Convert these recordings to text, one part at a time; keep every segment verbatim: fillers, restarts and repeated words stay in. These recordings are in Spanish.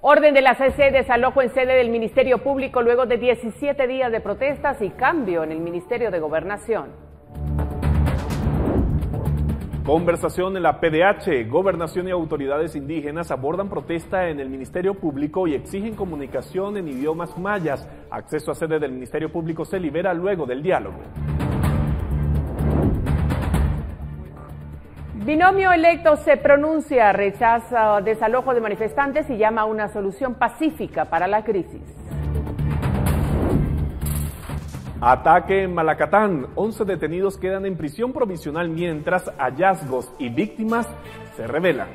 Orden de la C C, desalojo en sede del Ministerio Público luego de diecisiete días de protestas y cambio en el Ministerio de Gobernación. Conversación en la P D H. Gobernación y autoridades indígenas abordan protesta en el Ministerio Público y exigen comunicación en idiomas mayas. Acceso a sede del Ministerio Público se libera luego del diálogo. Binomio electo se pronuncia, rechaza desalojo de manifestantes y llama a una solución pacífica para la crisis. Ataque en Malacatán. once detenidos quedan en prisión provisional mientras hallazgos y víctimas se revelan.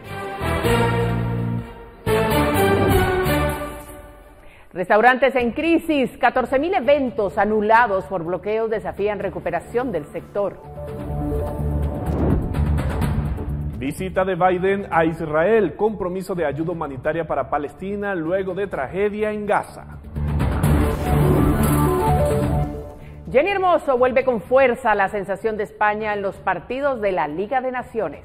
Restaurantes en crisis. catorce mil eventos anulados por bloqueos desafían recuperación del sector. Visita de Biden a Israel. Compromiso de ayuda humanitaria para Palestina luego de tragedia en Gaza. Jenny Hermoso vuelve con fuerza la sensación de España en los partidos de la Liga de Naciones.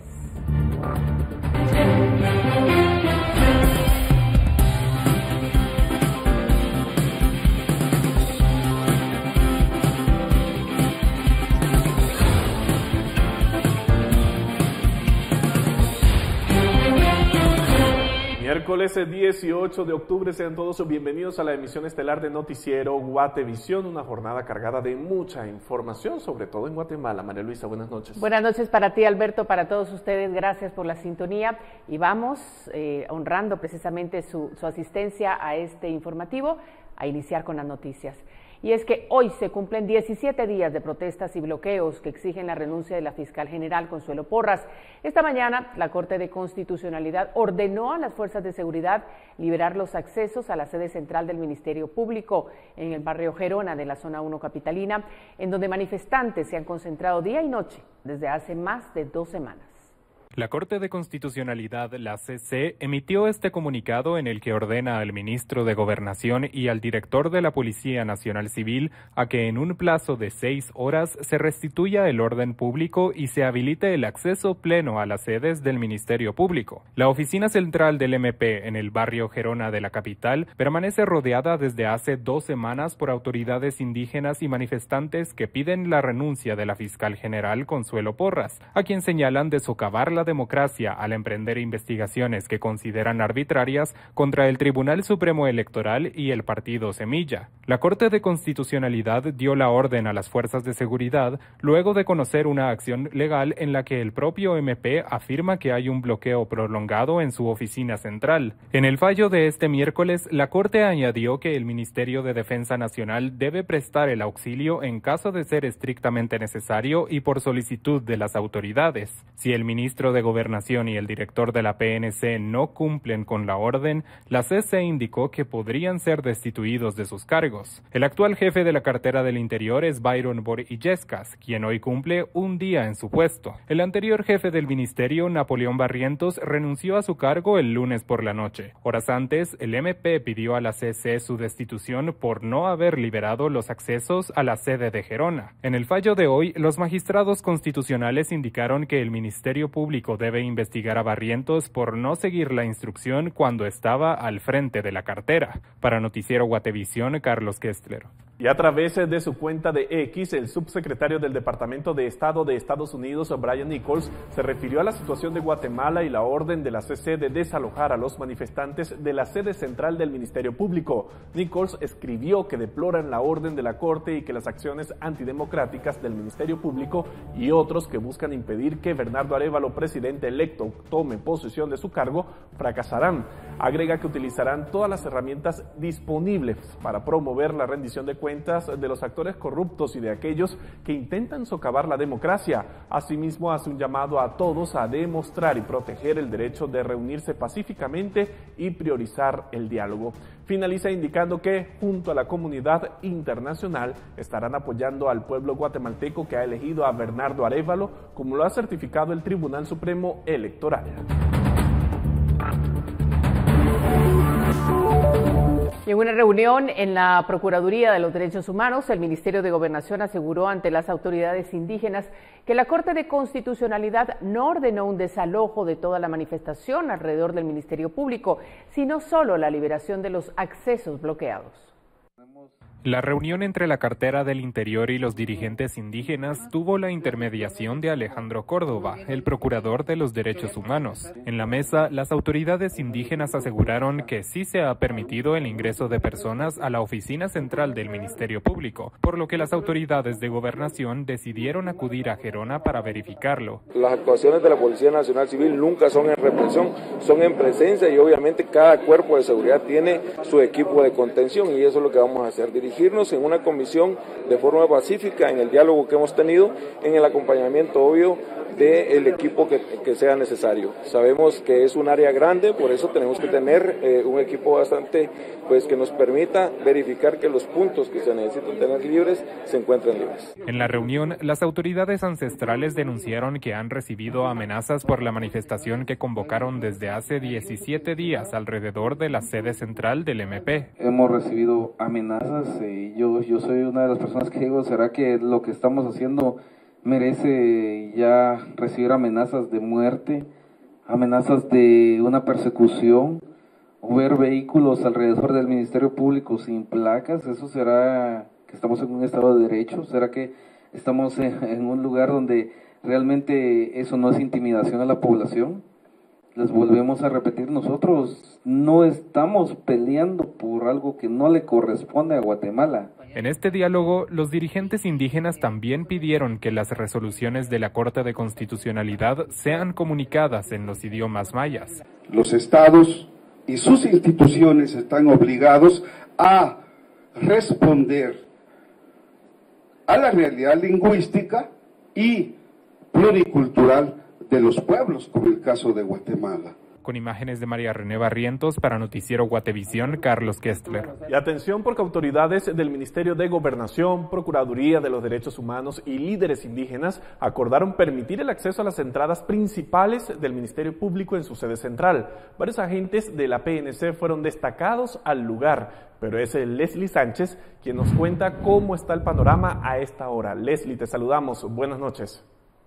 Miércoles dieciocho de octubre, sean todos bienvenidos a la emisión estelar de Noticiero Guatevisión, una jornada cargada de mucha información, sobre todo en Guatemala. María Luisa, buenas noches. Buenas noches para ti, Alberto, para todos ustedes, gracias por la sintonía y vamos eh, honrando precisamente su, su asistencia a este informativo, a iniciar con las noticias. Y es que hoy se cumplen diecisiete días de protestas y bloqueos que exigen la renuncia de la fiscal general Consuelo Porras. Esta mañana, la Corte de Constitucionalidad ordenó a las fuerzas de seguridad liberar los accesos a la sede central del Ministerio Público en el barrio Gerona de la zona uno capitalina, en donde manifestantes se han concentrado día y noche desde hace más de dos semanas. La Corte de Constitucionalidad, la C C, emitió este comunicado en el que ordena al ministro de Gobernación y al director de la Policía Nacional Civil a que en un plazo de seis horas se restituya el orden público y se habilite el acceso pleno a las sedes del Ministerio Público. La oficina central del M P en el barrio Gerona de la capital permanece rodeada desde hace dos semanas por autoridades indígenas y manifestantes que piden la renuncia de la fiscal general Consuelo Porras, a quien señalan de socavar la democracia al emprender investigaciones que consideran arbitrarias contra el Tribunal Supremo Electoral y el partido Semilla. La Corte de Constitucionalidad dio la orden a las fuerzas de seguridad luego de conocer una acción legal en la que el propio M P afirma que hay un bloqueo prolongado en su oficina central. En el fallo de este miércoles, la Corte añadió que el Ministerio de Defensa Nacional debe prestar el auxilio en caso de ser estrictamente necesario y por solicitud de las autoridades. Si el ministro de Gobernación y el director de la P N C no cumplen con la orden, la C C indicó que podrían ser destituidos de sus cargos. El actual jefe de la cartera del Interior es Byron Bor-Illescas, quien hoy cumple un día en su puesto. El anterior jefe del ministerio, Napoleón Barrientos, renunció a su cargo el lunes por la noche. Horas antes, el M P pidió a la C C su destitución por no haber liberado los accesos a la sede de Gerona. En el fallo de hoy, los magistrados constitucionales indicaron que el Ministerio Público debe investigar a Barrientos por no seguir la instrucción cuando estaba al frente de la cartera. Para Noticiero Guatevisión, Carlos Kestler. Y a través de su cuenta de X, el subsecretario del Departamento de Estado de Estados Unidos, Brian Nichols, se refirió a la situación de Guatemala y la orden de la C C de desalojar a los manifestantes de la sede central del Ministerio Público. Nichols escribió que deploran la orden de la Corte y que las acciones antidemocráticas del Ministerio Público y otros que buscan impedir que Bernardo Arévalo, presidente electo, tome posesión de su cargo, fracasarán. Agrega que utilizarán todas las herramientas disponibles para promover la rendición de cuentas de los actores corruptos y de aquellos que intentan socavar la democracia. Asimismo, hace un llamado a todos a demostrar y proteger el derecho de reunirse pacíficamente y priorizar el diálogo. Finaliza indicando que, junto a la comunidad internacional, estarán apoyando al pueblo guatemalteco que ha elegido a Bernardo Arévalo, como lo ha certificado el Tribunal Supremo Electoral. Y en una reunión en la Procuraduría de los Derechos Humanos, el Ministerio de Gobernación aseguró ante las autoridades indígenas que la Corte de Constitucionalidad no ordenó un desalojo de toda la manifestación alrededor del Ministerio Público, sino solo la liberación de los accesos bloqueados. La reunión entre la cartera del Interior y los dirigentes indígenas tuvo la intermediación de Alejandro Córdoba, el procurador de los derechos humanos. En la mesa, las autoridades indígenas aseguraron que sí se ha permitido el ingreso de personas a la oficina central del Ministerio Público, por lo que las autoridades de gobernación decidieron acudir a Gerona para verificarlo. Las actuaciones de la Policía Nacional Civil nunca son en represión, son en presencia y obviamente cada cuerpo de seguridad tiene su equipo de contención y eso es lo que vamos a hacer, dirigirnos en una comisión de forma pacífica en el diálogo que hemos tenido, en el acompañamiento obvio del equipo que, que sea necesario. Sabemos que es un área grande, por eso tenemos que tener eh, un equipo bastante, pues que nos permita verificar que los puntos que se necesitan tener libres se encuentren libres. En la reunión, las autoridades ancestrales denunciaron que han recibido amenazas por la manifestación que convocaron desde hace diecisiete días alrededor de la sede central del M P. Hemos recibido amenazas y yo, yo soy una de las personas que digo, ¿será que lo que estamos haciendo merece ya recibir amenazas de muerte, amenazas de una persecución, o ver vehículos alrededor del Ministerio Público sin placas? ¿Eso será que estamos en un estado de derecho? ¿Será que estamos en, en un lugar donde realmente eso no es intimidación a la población? Les volvemos a repetir, nosotros no estamos peleando por algo que no le corresponde a Guatemala. En este diálogo, los dirigentes indígenas también pidieron que las resoluciones de la Corte de Constitucionalidad sean comunicadas en los idiomas mayas. Los estados y sus instituciones están obligados a responder a la realidad lingüística y pluricultural de los pueblos, como el caso de Guatemala. Con imágenes de María René Barrientos para Noticiero Guatevisión, Carlos Kestler. Y atención porque autoridades del Ministerio de Gobernación, Procuraduría de los Derechos Humanos y líderes indígenas acordaron permitir el acceso a las entradas principales del Ministerio Público en su sede central. Varios agentes de la P N C fueron destacados al lugar, pero es Leslie Sánchez quien nos cuenta cómo está el panorama a esta hora. Leslie, te saludamos. Buenas noches.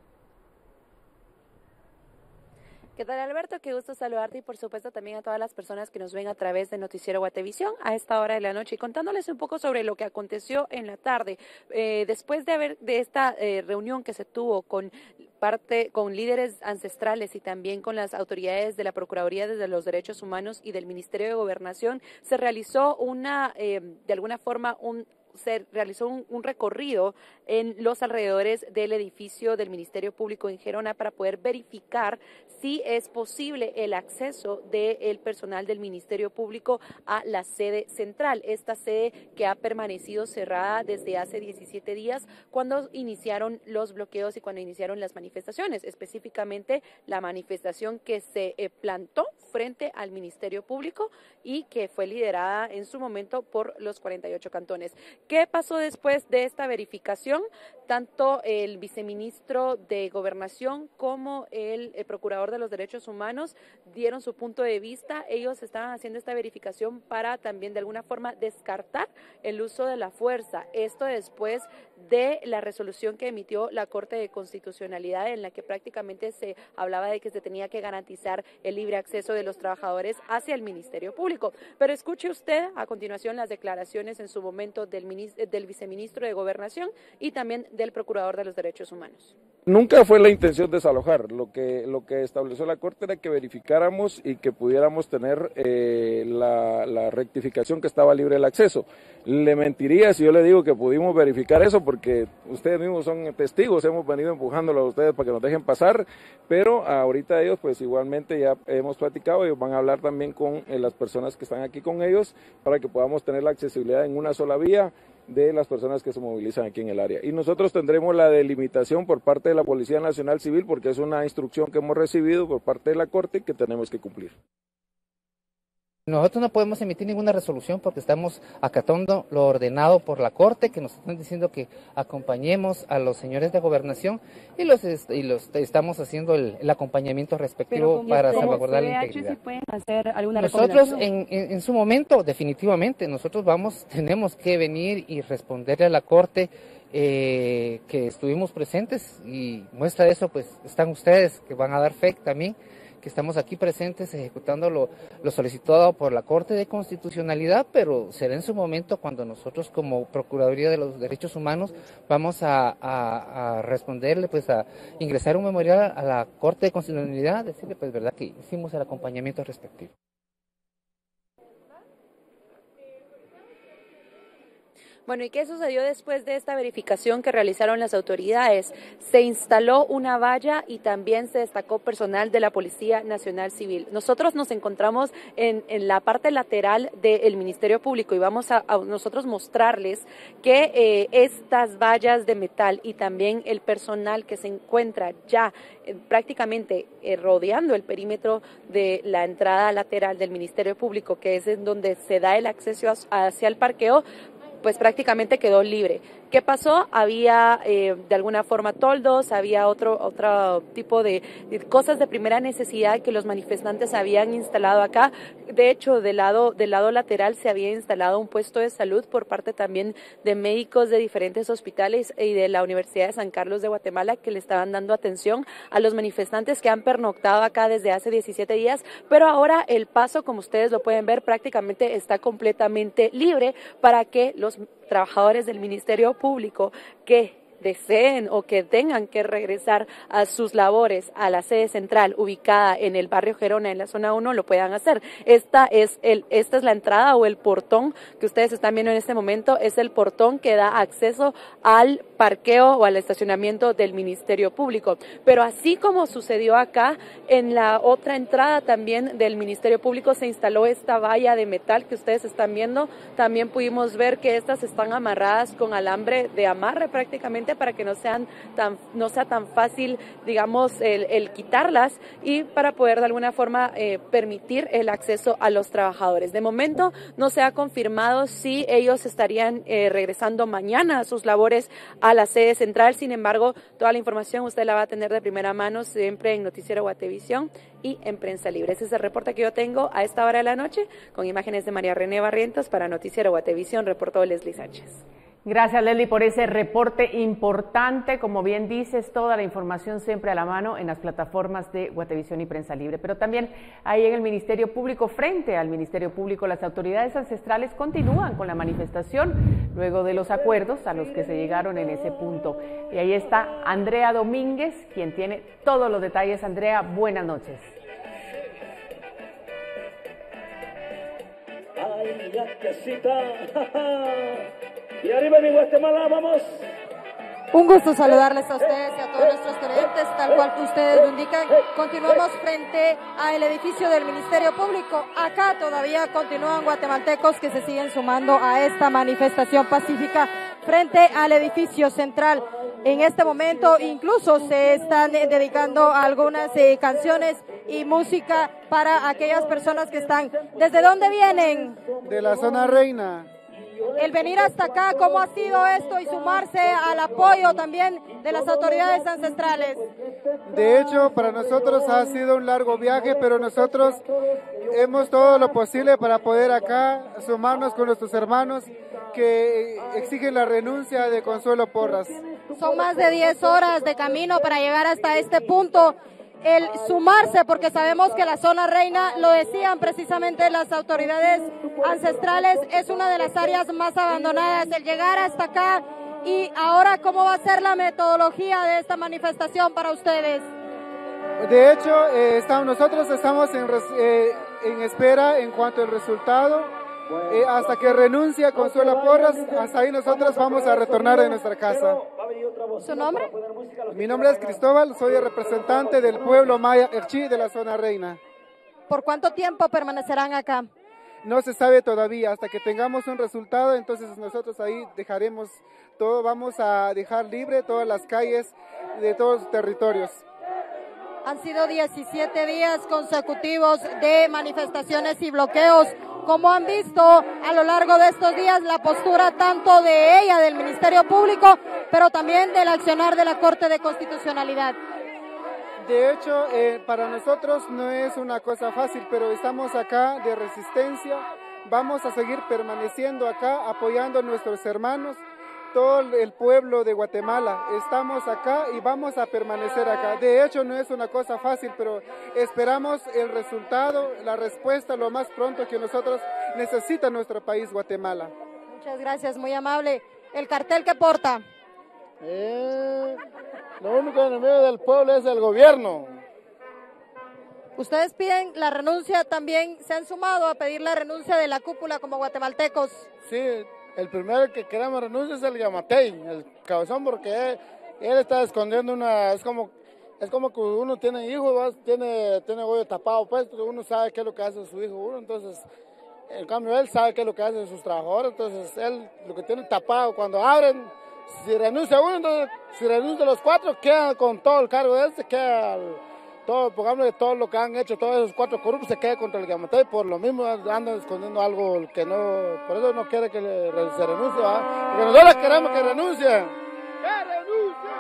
¿Qué tal, Alberto? Qué gusto saludarte y por supuesto también a todas las personas que nos ven a través de Noticiero Guatevisión a esta hora de la noche y contándoles un poco sobre lo que aconteció en la tarde. Eh, después de haber de esta eh, reunión que se tuvo con parte con líderes ancestrales y también con las autoridades de la Procuraduría de los Derechos Humanos y del Ministerio de Gobernación, se realizó una, eh, de alguna forma, un se realizó un, un recorrido en los alrededores del edificio del Ministerio Público en Gerona para poder verificar si es posible el acceso del personal del Ministerio Público a la sede central, esta sede que ha permanecido cerrada desde hace diecisiete días cuando iniciaron los bloqueos y cuando iniciaron las manifestaciones, específicamente la manifestación que se eh, plantó frente al Ministerio Público y que fue liderada en su momento por los cuarenta y ocho cantones. ¿Qué pasó después de esta verificación? Tanto el viceministro de Gobernación como el, el procurador de los derechos humanos dieron su punto de vista. Ellos estaban haciendo esta verificación para también de alguna forma descartar el uso de la fuerza. Esto después de la resolución que emitió la Corte de Constitucionalidad en la que prácticamente se hablaba de que se tenía que garantizar el libre acceso de los trabajadores hacia el Ministerio Público. Pero escuche usted a continuación las declaraciones en su momento del, del viceministro de Gobernación y también del procurador de los derechos humanos. Nunca fue la intención desalojar, lo que, lo que estableció la Corte era que verificáramos y que pudiéramos tener eh, la, la rectificación que estaba libre el acceso. Le mentiría si yo le digo que pudimos verificar eso porque ustedes mismos son testigos, hemos venido empujándolo a ustedes para que nos dejen pasar, pero ahorita ellos pues igualmente ya hemos platicado, ellos van a hablar también con eh, las personas que están aquí con ellos para que podamos tener la accesibilidad en una sola vía de las personas que se movilizan aquí en el área. Y nosotros tendremos la delimitación por parte de la Policía Nacional Civil porque es una instrucción que hemos recibido por parte de la Corte que tenemos que cumplir. Nosotros no podemos emitir ninguna resolución porque estamos acatando lo ordenado por la Corte, que nos están diciendo que acompañemos a los señores de gobernación y los, y los estamos haciendo el, el acompañamiento respectivo para salvaguardar la integridad. ¿Sí pueden hacer alguna nosotros en, en, en su momento, definitivamente, nosotros vamos, tenemos que venir y responderle a la Corte eh, que estuvimos presentes, y muestra de eso pues están ustedes que van a dar fe también, que estamos aquí presentes ejecutando lo, lo solicitado por la Corte de Constitucionalidad, pero será en su momento cuando nosotros como Procuraduría de los Derechos Humanos vamos a, a, a responderle, pues a ingresar un memorial a la Corte de Constitucionalidad, decirle pues verdad que hicimos el acompañamiento respectivo. Bueno, ¿y qué sucedió después de esta verificación que realizaron las autoridades? Se instaló una valla y también se destacó personal de la Policía Nacional Civil. Nosotros nos encontramos en, en la parte lateral del Ministerio Público y vamos a, a nosotros mostrarles que eh, estas vallas de metal y también el personal que se encuentra ya eh, prácticamente eh, rodeando el perímetro de la entrada lateral del Ministerio Público, que es en donde se da el acceso hacia el parqueo, pues prácticamente quedó libre. ¿Qué pasó? Había eh, de alguna forma toldos, había otro, otro tipo de, de cosas de primera necesidad que los manifestantes habían instalado acá. De hecho, del lado, del lado lateral se había instalado un puesto de salud por parte también de médicos de diferentes hospitales y de la Universidad de San Carlos de Guatemala, que le estaban dando atención a los manifestantes que han pernoctado acá desde hace diecisiete días, pero ahora el paso, como ustedes lo pueden ver, prácticamente está completamente libre para que los trabajadores del Ministerio Público que deseen o que tengan que regresar a sus labores a la sede central ubicada en el barrio Gerona, en la zona uno, lo puedan hacer. Esta es, el, esta es la entrada o el portón que ustedes están viendo en este momento, es el portón que da acceso al parqueo o al estacionamiento del Ministerio Público. Pero así como sucedió acá, en la otra entrada también del Ministerio Público se instaló esta valla de metal que ustedes están viendo. También pudimos ver que estas están amarradas con alambre de amarre prácticamente para que no sean tan, no sea tan fácil, digamos, el, el quitarlas y para poder de alguna forma eh, permitir el acceso a los trabajadores. De momento no se ha confirmado si ellos estarían eh, regresando mañana a sus labores a la sede central. Sin embargo, toda la información usted la va a tener de primera mano siempre en Noticiero Guatevisión y en Prensa Libre. Ese es el reporte que yo tengo a esta hora de la noche, con imágenes de María René Barrientos para Noticiero Guatevisión, reportó Leslie Sánchez. Gracias, Leslie, por ese reporte importante. Como bien dices, toda la información siempre a la mano en las plataformas de Guatevisión y Prensa Libre. Pero también ahí en el Ministerio Público, frente al Ministerio Público, las autoridades ancestrales continúan con la manifestación luego de los acuerdos a los que se llegaron en ese punto. Y ahí está Andrea Domínguez, quien tiene todos los detalles. Andrea, buenas noches. Ay, ya casita. Y arriba mi Guatemala, vamos. Un gusto saludarles a ustedes y a todos nuestros televidentes, tal cual que ustedes lo indican. Continuamos frente al edificio del Ministerio Público. Acá todavía continúan guatemaltecos que se siguen sumando a esta manifestación pacífica frente al edificio central. En este momento incluso se están dedicando algunas eh, canciones y música para aquellas personas que están. ¿Desde dónde vienen? De la zona Reina. El venir hasta acá, ¿cómo ha sido esto y sumarse al apoyo también de las autoridades ancestrales? De hecho, para nosotros ha sido un largo viaje, pero nosotros hemos todo lo posible para poder acá sumarnos con nuestros hermanos que exigen la renuncia de Consuelo Porras. Son más de diez horas de camino para llegar hasta este punto. El sumarse, porque sabemos que la zona Reina, lo decían precisamente las autoridades ancestrales, es una de las áreas más abandonadas. El llegar hasta acá y ahora, ¿cómo va a ser la metodología de esta manifestación para ustedes? De hecho, eh, estamos, nosotros estamos en, eh, en espera en cuanto al resultado. Eh, hasta que renuncia Consuelo Porras, hasta ahí nosotros vamos a retornar a nuestra casa. ¿Su nombre? Mi nombre es Cristóbal, soy el representante del pueblo maya Erchi de la zona Reina. ¿Por cuánto tiempo permanecerán acá? No se sabe todavía, hasta que tengamos un resultado, entonces nosotros ahí dejaremos todo, vamos a dejar libre todas las calles de todos los territorios. Han sido diecisiete días consecutivos de manifestaciones y bloqueos. Como han visto a lo largo de estos días, la postura tanto de ella, del Ministerio Público, pero también del accionar de la Corte de Constitucionalidad. De hecho, eh, para nosotros no es una cosa fácil, pero estamos acá de resistencia. Vamos a seguir permaneciendo acá, apoyando a nuestros hermanos, todo el pueblo de Guatemala. Estamos acá y vamos a permanecer acá. De hecho, no es una cosa fácil, pero esperamos el resultado, la respuesta lo más pronto que nosotros necesita nuestro país, Guatemala. Muchas gracias, muy amable. ¿El cartel que porta? Eh, lo único enemigo del pueblo es el gobierno. Ustedes piden la renuncia, también se han sumado a pedir la renuncia de la cúpula como guatemaltecos. Sí, el primero que queremos renuncia es el Yamatei, el cabezón, porque él, él está escondiendo una, es como, es como que uno tiene hijos, ¿vas? tiene, tiene hoyo tapado, pues uno sabe qué es lo que hace su hijo, uno, entonces, en cambio él sabe qué es lo que hacen sus trabajadores, entonces él lo que tiene tapado, cuando abren, si renuncia uno, entonces, si renuncia los cuatro, queda con todo el cargo de él, se queda el, todo, pongamos que todo lo que han hecho, todos esos cuatro corruptos se quede contra el Yamatei, por lo mismo andan escondiendo algo que no, por eso no quiere que le, se renuncie, ¿verdad? Porque nosotros queremos que renuncie. ¡Que renuncie!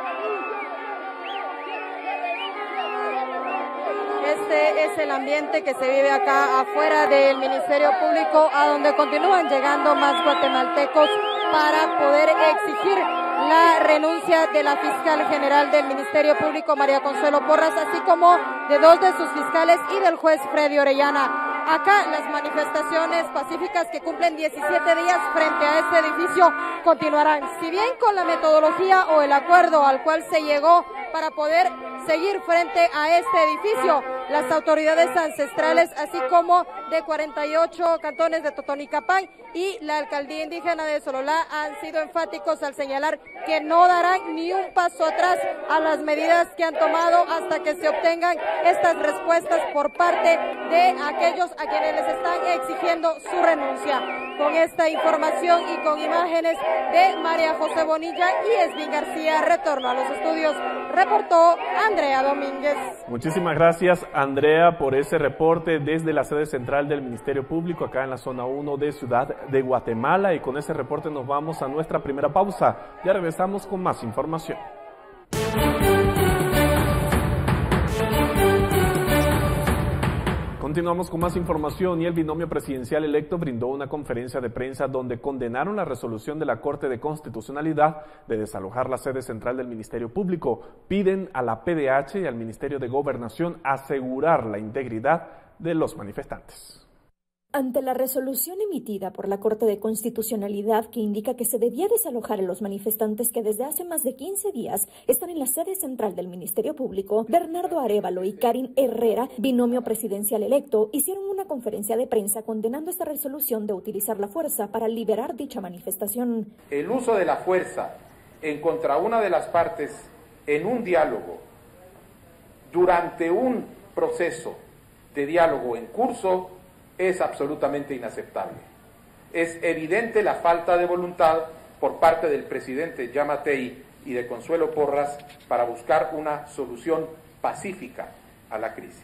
Este es el ambiente que se vive acá afuera del Ministerio Público, a donde continúan llegando más guatemaltecos para poder exigir la renuncia de la fiscal general del Ministerio Público, María Consuelo Porras, así como de dos de sus fiscales y del juez Freddy Orellana. Acá las manifestaciones pacíficas que cumplen diecisiete días frente a este edificio continuarán, si bien con la metodología o el acuerdo al cual se llegó para poder seguir frente a este edificio. Las autoridades ancestrales, así como de cuarenta y ocho cantones de Totonicapán y la alcaldía indígena de Sololá, han sido enfáticos al señalar que no darán ni un paso atrás a las medidas que han tomado hasta que se obtengan estas respuestas por parte de aquellos a quienes les están exigiendo su renuncia. Con esta información y con imágenes de María José Bonilla y Esvin García, retorno a los estudios, reportó Andrea Domínguez. Muchísimas gracias, Andrea, por ese reporte desde la sede central del Ministerio Público, acá en la zona uno de Ciudad de Guatemala. Y con ese reporte nos vamos a nuestra primera pausa. Ya regresamos con más información. Continuamos con más información y el binomio presidencial electo brindó una conferencia de prensa donde condenaron la resolución de la Corte de Constitucionalidad de desalojar la sede central del Ministerio Público. Piden a la P D H y al Ministerio de Gobernación asegurar la integridad de los manifestantes. Ante la resolución emitida por la Corte de Constitucionalidad que indica que se debía desalojar a los manifestantes que desde hace más de quince días están en la sede central del Ministerio Público, Bernardo Arévalo y Karin Herrera, binomio presidencial electo, hicieron una conferencia de prensa condenando esta resolución de utilizar la fuerza para liberar dicha manifestación. El uso de la fuerza en contra una de las partes en un diálogo, durante un proceso de diálogo en curso, es absolutamente inaceptable. Es evidente la falta de voluntad por parte del presidente Yamatei y de Consuelo Porras para buscar una solución pacífica a la crisis.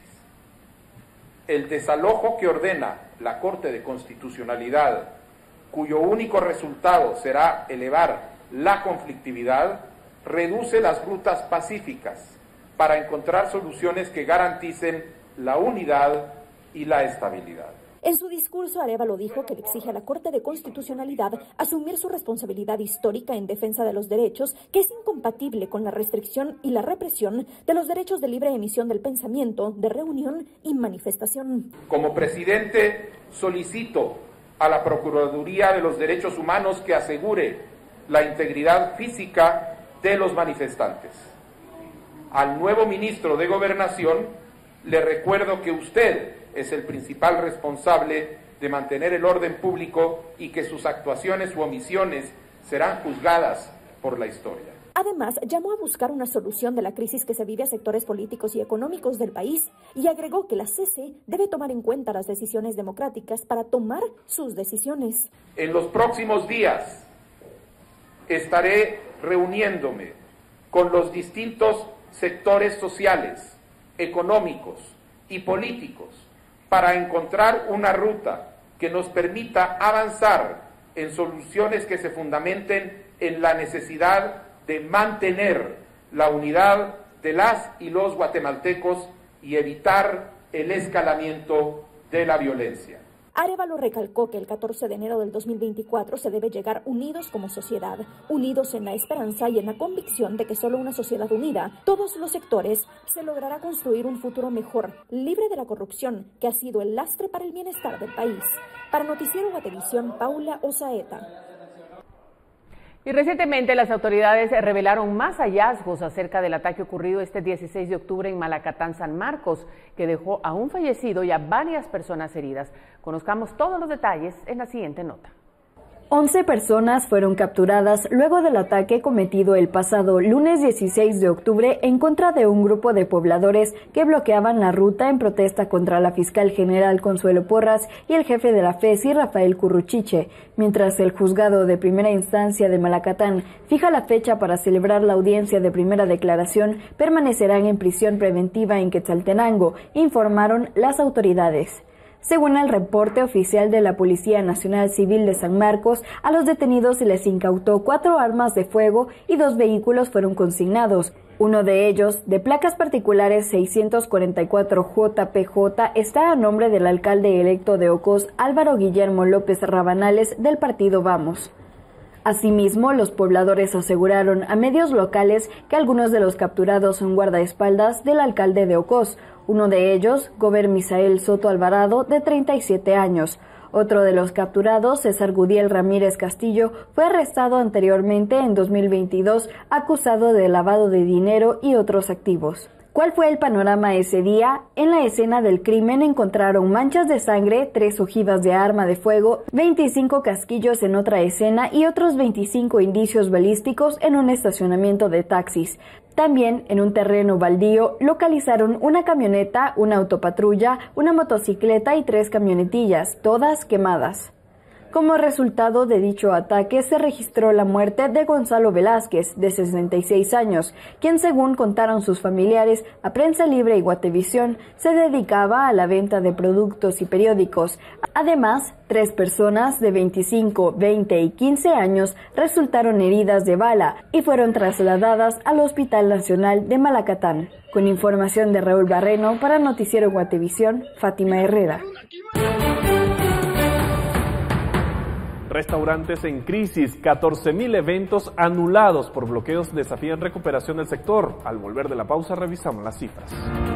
El desalojo que ordena la Corte de Constitucionalidad, cuyo único resultado será elevar la conflictividad, reduce las rutas pacíficas para encontrar soluciones que garanticen la unidad y la estabilidad. En su discurso, Arévalo dijo que le exige a la Corte de Constitucionalidad asumir su responsabilidad histórica en defensa de los derechos, que es incompatible con la restricción y la represión de los derechos de libre emisión del pensamiento, de reunión y manifestación. Como presidente, solicito a la Procuraduría de los Derechos Humanos que asegure la integridad física de los manifestantes. Al nuevo ministro de Gobernación, le recuerdo que usted es el principal responsable de mantener el orden público y que sus actuaciones u omisiones serán juzgadas por la historia. Además, llamó a buscar una solución de la crisis que se vive a sectores políticos y económicos del país y agregó que la C C debe tomar en cuenta las decisiones democráticas para tomar sus decisiones. En los próximos días estaré reuniéndome con los distintos sectores sociales económicos y políticos para encontrar una ruta que nos permita avanzar en soluciones que se fundamenten en la necesidad de mantener la unidad de las y los guatemaltecos y evitar el escalamiento de la violencia. Arévalo recalcó que el catorce de enero del dos mil veinticuatro se debe llegar unidos como sociedad, unidos en la esperanza y en la convicción de que solo una sociedad unida, todos los sectores, se logrará construir un futuro mejor, libre de la corrupción, que ha sido el lastre para el bienestar del país. Para Noticiero Guatevisión, Paula Osaeta. Y recientemente las autoridades revelaron más hallazgos acerca del ataque ocurrido este dieciséis de octubre en Malacatán, San Marcos, que dejó a un fallecido y a varias personas heridas. Conozcamos todos los detalles en la siguiente nota. once personas fueron capturadas luego del ataque cometido el pasado lunes dieciséis de octubre en contra de un grupo de pobladores que bloqueaban la ruta en protesta contra la fiscal general Consuelo Porras y el jefe de la FESI, Rafael Curruchiche, mientras el juzgado de primera instancia de Malacatán fija la fecha para celebrar la audiencia de primera declaración, permanecerán en prisión preventiva en Quetzaltenango, informaron las autoridades. Según el reporte oficial de la Policía Nacional Civil de San Marcos, a los detenidos se les incautó cuatro armas de fuego y dos vehículos fueron consignados. Uno de ellos, de placas particulares seiscientos cuarenta y cuatro J P J, está a nombre del alcalde electo de Ocos, Álvaro Guillermo López Rabanales, del partido Vamos. Asimismo, los pobladores aseguraron a medios locales que algunos de los capturados son guardaespaldas del alcalde de Ocos. Uno de ellos, Gober Misael Soto Alvarado, de treinta y siete años. Otro de los capturados, César Gudiel Ramírez Castillo, fue arrestado anteriormente en dos mil veintidós, acusado de lavado de dinero y otros activos. ¿Cuál fue el panorama ese día? En la escena del crimen encontraron manchas de sangre, tres ojivas de arma de fuego, veinticinco casquillos en otra escena y otros veinticinco indicios balísticos en un estacionamiento de taxis. También, en un terreno baldío, localizaron una camioneta, una autopatrulla, una motocicleta y tres camionetillas, todas quemadas. Como resultado de dicho ataque, se registró la muerte de Gonzalo Velázquez, de sesenta y seis años, quien, según contaron sus familiares a Prensa Libre y Guatevisión, se dedicaba a la venta de productos y periódicos. Además, tres personas de veinticinco, veinte y quince años resultaron heridas de bala y fueron trasladadas al Hospital Nacional de Malacatán. Con información de Raúl Barreno, para Noticiero Guatevisión, Fátima Herrera. Restaurantes en crisis, catorce mil eventos anulados por bloqueos desafían recuperación del sector. Al volver de la pausa revisamos las cifras.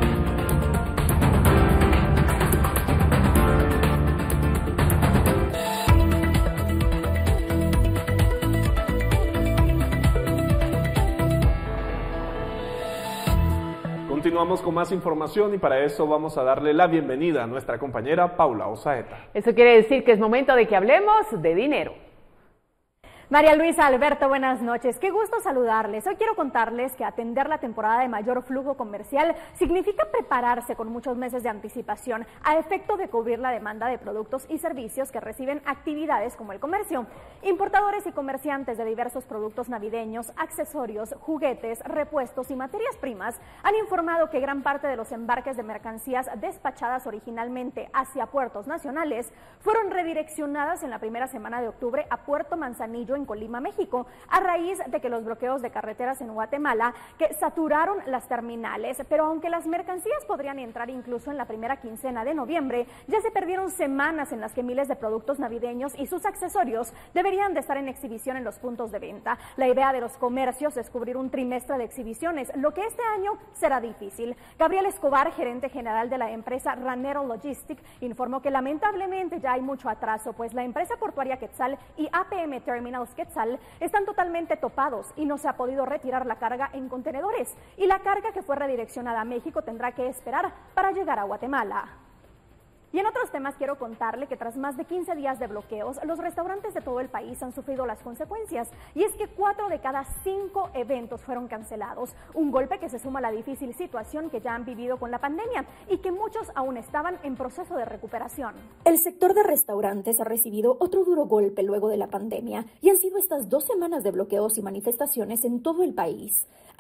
Continuamos con más información y para eso vamos a darle la bienvenida a nuestra compañera Paula Osaeta. Eso quiere decir que es momento de que hablemos de dinero. María Luisa, Alberto, buenas noches. Qué gusto saludarles. Hoy quiero contarles que atender la temporada de mayor flujo comercial significa prepararse con muchos meses de anticipación a efecto de cubrir la demanda de productos y servicios que reciben actividades como el comercio. Importadores y comerciantes de diversos productos navideños, accesorios, juguetes, repuestos y materias primas han informado que gran parte de los embarques de mercancías despachadas originalmente hacia puertos nacionales fueron redireccionadas en la primera semana de octubre a Puerto Manzanillo, en Colima, México, a raíz de que los bloqueos de carreteras en Guatemala que saturaron las terminales. Pero aunque las mercancías podrían entrar incluso en la primera quincena de noviembre, ya se perdieron semanas en las que miles de productos navideños y sus accesorios deberían de estar en exhibición en los puntos de venta. La idea de los comercios es cubrir un trimestre de exhibiciones, lo que este año será difícil. Gabriel Escobar, gerente general de la empresa Ranero Logistic, informó que lamentablemente ya hay mucho atraso, pues la empresa portuaria Quetzal y A P M Terminals Quetzal están totalmente topados y no se ha podido retirar la carga en contenedores, y la carga que fue redireccionada a México tendrá que esperar para llegar a Guatemala. Y en otros temas quiero contarle que tras más de quince días de bloqueos, los restaurantes de todo el país han sufrido las consecuencias, y es que cuatro de cada cinco eventos fueron cancelados, un golpe que se suma a la difícil situación que ya han vivido con la pandemia y que muchos aún estaban en proceso de recuperación. El sector de restaurantes ha recibido otro duro golpe luego de la pandemia y han sido estas dos semanas de bloqueos y manifestaciones en todo el país.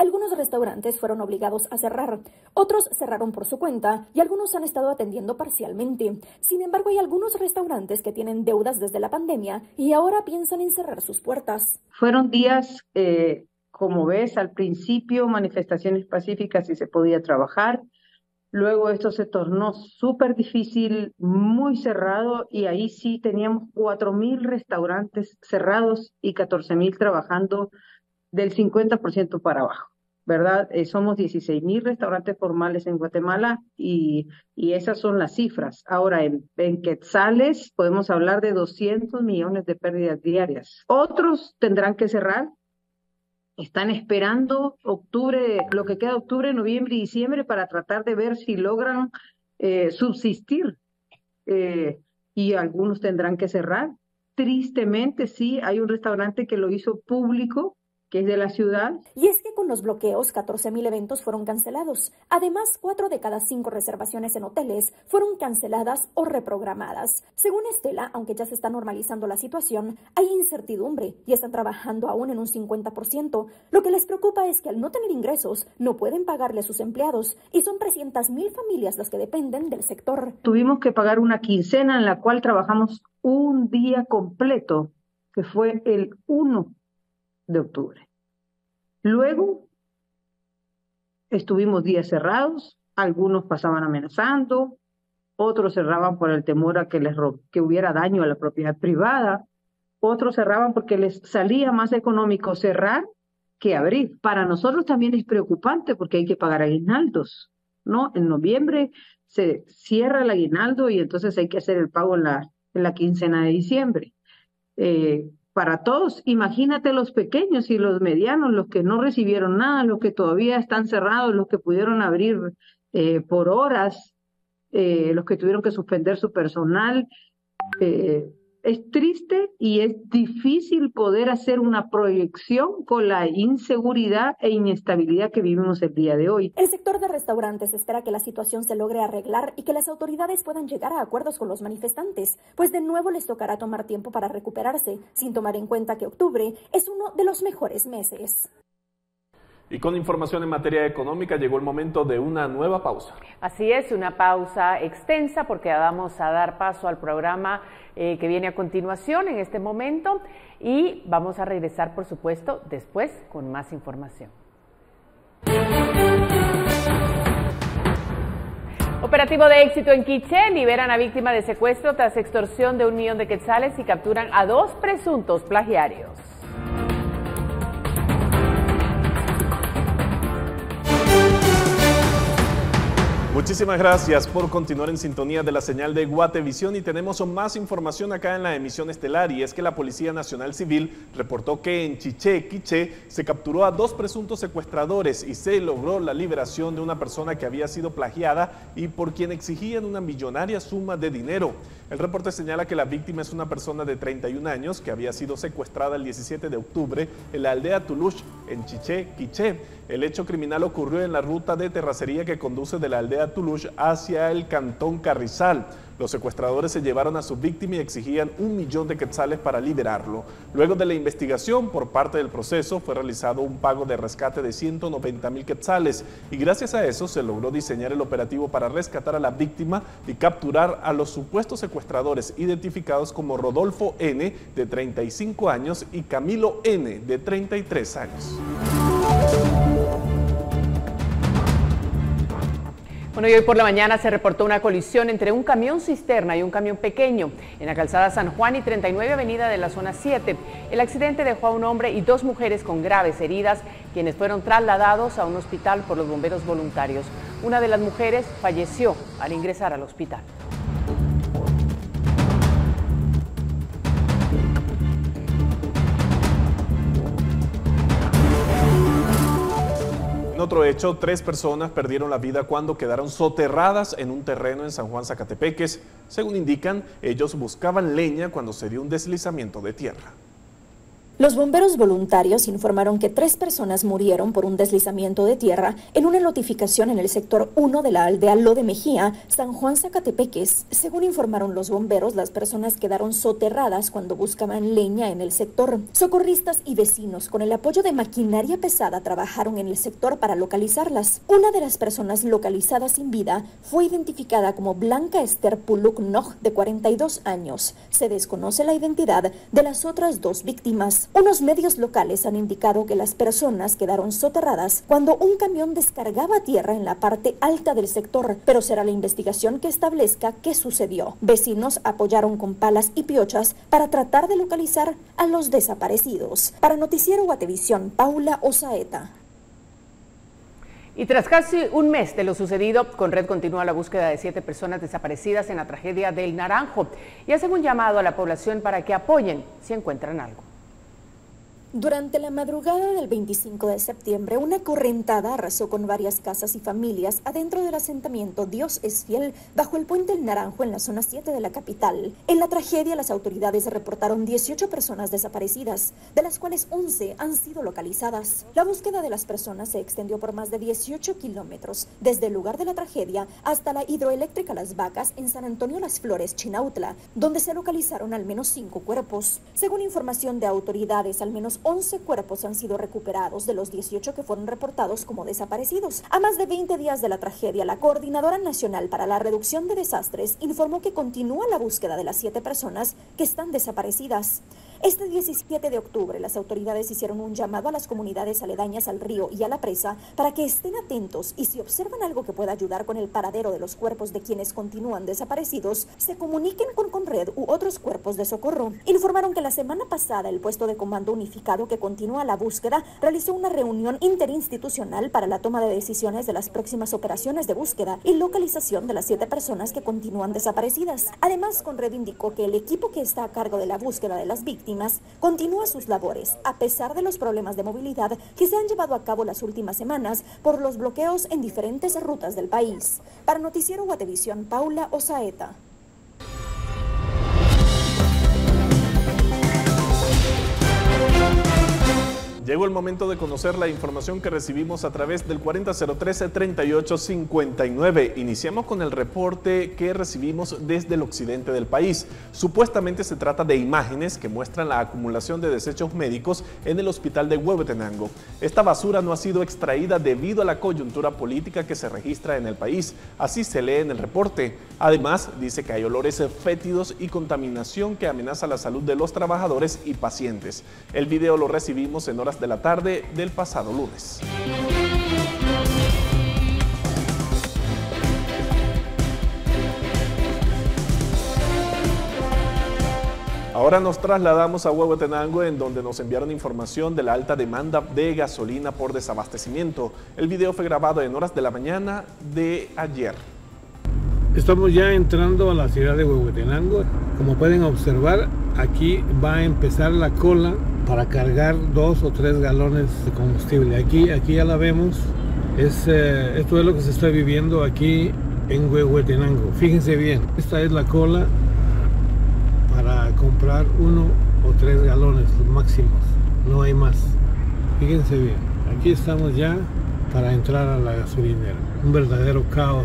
Algunos restaurantes fueron obligados a cerrar, otros cerraron por su cuenta y algunos han estado atendiendo parcialmente. Sin embargo, hay algunos restaurantes que tienen deudas desde la pandemia y ahora piensan en cerrar sus puertas. Fueron días, eh, como ves, al principio manifestaciones pacíficas y se podía trabajar. Luego esto se tornó súper difícil, muy cerrado, y ahí sí teníamos cuatro mil restaurantes cerrados y catorce mil trabajando del cincuenta por ciento para abajo, ¿verdad? Eh, somos dieciséis mil restaurantes formales en Guatemala y, y esas son las cifras. Ahora, en, en quetzales podemos hablar de doscientos millones de pérdidas diarias. Otros tendrán que cerrar. Están esperando octubre, lo que queda de octubre, noviembre y diciembre para tratar de ver si logran eh, subsistir. Eh, y algunos tendrán que cerrar. Tristemente, sí, hay un restaurante que lo hizo público, que es de la ciudad. Y es que con los bloqueos, catorce mil eventos fueron cancelados. Además, cuatro de cada cinco reservaciones en hoteles fueron canceladas o reprogramadas. Según Estela, aunque ya se está normalizando la situación, hay incertidumbre y están trabajando aún en un cincuenta por ciento. Lo que les preocupa es que al no tener ingresos, no pueden pagarle a sus empleados y son trescientas mil familias las que dependen del sector. Tuvimos que pagar una quincena en la cual trabajamos un día completo, que fue el uno de octubre. Luego estuvimos días cerrados, algunos pasaban amenazando, otros cerraban por el temor a que les que hubiera daño a la propiedad privada, otros cerraban porque les salía más económico cerrar que abrir. Para nosotros también es preocupante porque hay que pagar aguinaldos, ¿no? En noviembre se cierra el aguinaldo y entonces hay que hacer el pago en la, en la quincena de diciembre. Eh, Para todos, imagínate los pequeños y los medianos, los que no recibieron nada, los que todavía están cerrados, los que pudieron abrir eh, por horas, eh, los que tuvieron que suspender su personal. Eh, es triste y es difícil poder hacer una proyección con la inseguridad e inestabilidad que vivimos el día de hoy. El sector de restaurantes espera que la situación se logre arreglar y que las autoridades puedan llegar a acuerdos con los manifestantes, pues de nuevo les tocará tomar tiempo para recuperarse, sin tomar en cuenta que octubre es uno de los mejores meses. Y con información en materia económica llegó el momento de una nueva pausa. Así es, una pausa extensa porque vamos a dar paso al programa eh, que viene a continuación en este momento y vamos a regresar, por supuesto, después con más información. Operativo de éxito en Quiché, liberan a víctima de secuestro tras extorsión de un millón de quetzales y capturan a dos presuntos plagiarios. Muchísimas gracias por continuar en sintonía de la señal de Guatevisión y tenemos más información acá en la emisión estelar, y es que la Policía Nacional Civil reportó que en Chiché, Quiché, se capturó a dos presuntos secuestradores y se logró la liberación de una persona que había sido plagiada y por quien exigían una millonaria suma de dinero. El reporte señala que la víctima es una persona de treinta y un años que había sido secuestrada el diecisiete de octubre en la aldea Tulush, en Chiché, Quiché. El hecho criminal ocurrió en la ruta de terracería que conduce de la aldea Tulush hacia el cantón Carrizal. Los secuestradores se llevaron a su víctima y exigían un millón de quetzales para liberarlo. Luego de la investigación por parte del proceso fue realizado un pago de rescate de ciento noventa mil quetzales y gracias a eso se logró diseñar el operativo para rescatar a la víctima y capturar a los supuestos secuestradores identificados como Rodolfo N, de treinta y cinco años, y Camilo N, de treinta y tres años. Bueno, y hoy por la mañana se reportó una colisión entre un camión cisterna y un camión pequeño en la calzada San Juan y treinta y nueve avenida de la zona siete. El accidente dejó a un hombre y dos mujeres con graves heridas, quienes fueron trasladados a un hospital por los bomberos voluntarios. Una de las mujeres falleció al ingresar al hospital. En otro hecho, tres personas perdieron la vida cuando quedaron soterradas en un terreno en San Juan Los bomberos voluntarios informaron que tres personas murieron por un deslizamiento de tierra en una notificación en el sector uno de la aldea Lo de Mejía, San Juan Zacatepeques. Según informaron los bomberos, las personas quedaron soterradas cuando buscaban leña en el sector. Socorristas y vecinos, con el apoyo de maquinaria pesada, trabajaron en el sector para localizarlas. Una de las personas localizadas sin vida fue identificada como Blanca Esther Puluk Noj, de cuarenta y dos años. Se desconoce la identidad de las otras dos víctimas. Unos medios locales han indicado que las personas quedaron soterradas cuando un camión descargaba tierra en la parte alta del sector, pero será la investigación que establezca qué sucedió. Vecinos apoyaron con palas y piochas para tratar de localizar a los desaparecidos. Para Noticiero Guatevisión, Paula Osaeta. Y tras casi un mes de lo sucedido, Conred continúa la búsqueda de siete personas desaparecidas en la tragedia del Naranjo y hacen un llamado a la población para que apoyen si encuentran algo. Durante la madrugada del veinticinco de septiembre, una correntada arrasó con varias casas y familias adentro del asentamiento Dios es Fiel, bajo el puente El Naranjo en la zona siete de la capital. En la tragedia, las autoridades reportaron dieciocho personas desaparecidas, de las cuales once han sido localizadas. La búsqueda de las personas se extendió por más de dieciocho kilómetros, desde el lugar de la tragedia hasta la hidroeléctrica Las Vacas en San Antonio Las Flores, Chinautla, donde se localizaron al menos cinco cuerpos. Según información de autoridades, al menos once cuerpos han sido recuperados de los dieciocho que fueron reportados como desaparecidos. A más de veinte días de la tragedia, la Coordinadora Nacional para la Reducción de Desastres informó que continúa la búsqueda de las siete personas que están desaparecidas. Este diecisiete de octubre, las autoridades hicieron un llamado a las comunidades aledañas al río y a la presa para que estén atentos y si observan algo que pueda ayudar con el paradero de los cuerpos de quienes continúan desaparecidos, se comuniquen con Conred u otros cuerpos de socorro. Informaron que la semana pasada el puesto de comando unificado que continúa la búsqueda realizó una reunión interinstitucional para la toma de decisiones de las próximas operaciones de búsqueda y localización de las siete personas que continúan desaparecidas. Además, Conred indicó que el equipo que está a cargo de la búsqueda de las víctimas continúa sus labores, a pesar de los problemas de movilidad que se han llevado a cabo las últimas semanas por los bloqueos en diferentes rutas del país. Para Noticiero Guatevisión, Paula Osaeta. Llegó el momento de conocer la información que recibimos a través del cuarenta cero trece, treinta y ocho cincuenta y nueve. Iniciamos con el reporte que recibimos desde el occidente del país. Supuestamente se trata de imágenes que muestran la acumulación de desechos médicos en el hospital de Huehuetenango. Esta basura no ha sido extraída debido a la coyuntura política que se registra en el país. Así se lee en el reporte. Además, dice que hay olores fétidos y contaminación que amenaza la salud de los trabajadores y pacientes. El video lo recibimos en horas de la tarde del pasado lunes. Ahora nos trasladamos a Huehuetenango, en donde nos enviaron información de la alta demanda de gasolina por desabastecimiento. El video fue grabado en horas de la mañana de ayer. Estamos ya entrando a la ciudad de Huehuetenango. Como pueden observar, aquí va a empezar la cola para cargar dos o tres galones de combustible. Aquí, aquí ya la vemos. Es, eh, esto es lo que se está viviendo aquí en Huehuetenango. Fíjense bien, esta es la cola para comprar uno o tres galones, los máximos. No hay más. Fíjense bien, aquí estamos ya para entrar a la gasolinera. Un verdadero caos.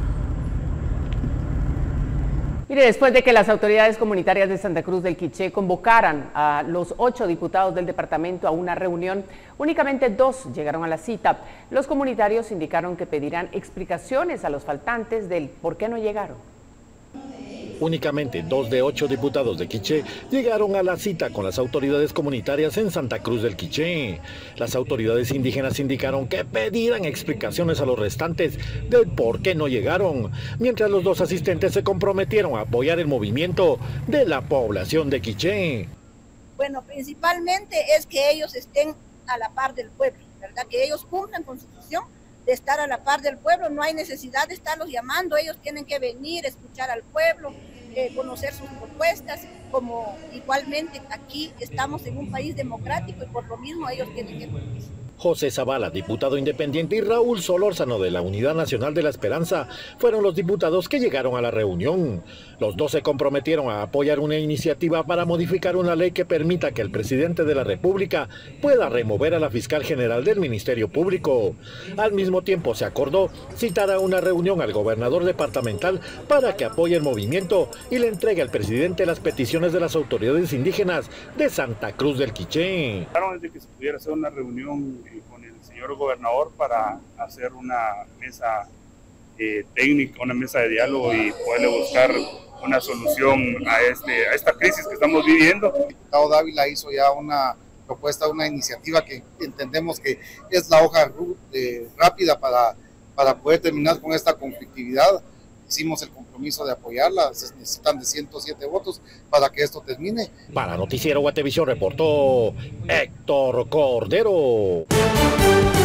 Mire, después de que las autoridades comunitarias de Santa Cruz del Quiché convocaran a los ocho diputados del departamento a una reunión, únicamente dos llegaron a la cita. Los comunitarios indicaron que pedirán explicaciones a los faltantes del por qué no llegaron. Únicamente dos de ocho diputados de Quiché llegaron a la cita con las autoridades comunitarias en Santa Cruz del Quiché. Las autoridades indígenas indicaron que pedirán explicaciones a los restantes del por qué no llegaron, mientras los dos asistentes se comprometieron a apoyar el movimiento de la población de Quiché. Bueno, principalmente es que ellos estén a la par del pueblo, ¿verdad? Que ellos cumplan con su función de estar a la par del pueblo. No hay necesidad de estarlos llamando, ellos tienen que venir, escuchar al pueblo, eh, conocer sus propuestas, como igualmente aquí estamos en un país democrático y por lo mismo ellos tienen que venir. José Zavala, diputado independiente, y Raúl Solórzano de la Unidad Nacional de la Esperanza fueron los diputados que llegaron a la reunión. Los dos se comprometieron a apoyar una iniciativa para modificar una ley que permita que el presidente de la República pueda remover a la fiscal general del Ministerio Público. Al mismo tiempo se acordó citar a una reunión al gobernador departamental para que apoye el movimiento y le entregue al presidente las peticiones de las autoridades indígenas de Santa Cruz del Quiché. De que se pudiera hacer una reunión con el señor gobernador para hacer una mesa eh, técnica, una mesa de diálogo y poderle buscar una solución a, este, a esta crisis que estamos viviendo. El diputado Dávila hizo ya una propuesta, una iniciativa que entendemos que es la hoja eh, rápida para, para poder terminar con esta conflictividad. Hicimos el compromiso de apoyarla, se necesitan de ciento siete votos para que esto termine. Para Noticiero Guatevisión reportó Héctor Cordero.